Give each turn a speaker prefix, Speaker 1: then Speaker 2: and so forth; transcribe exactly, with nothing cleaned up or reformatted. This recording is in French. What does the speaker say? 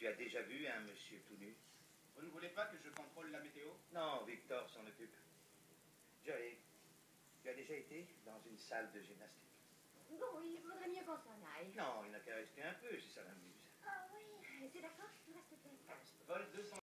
Speaker 1: Tu as déjà vu un monsieur tout nu?
Speaker 2: Vous ne voulez pas que je contrôle la météo?
Speaker 1: Non, Victor s'en occupe. Joey, tu as déjà été dans une salle de gymnastique?
Speaker 3: Bon, il vaudrait mieux qu'on s'en aille.
Speaker 1: Non, il n'a qu'à rester un peu si ça l'amuse.
Speaker 3: Ah oui, c'est d'accord, reste peut-être.
Speaker 2: Vol deux cent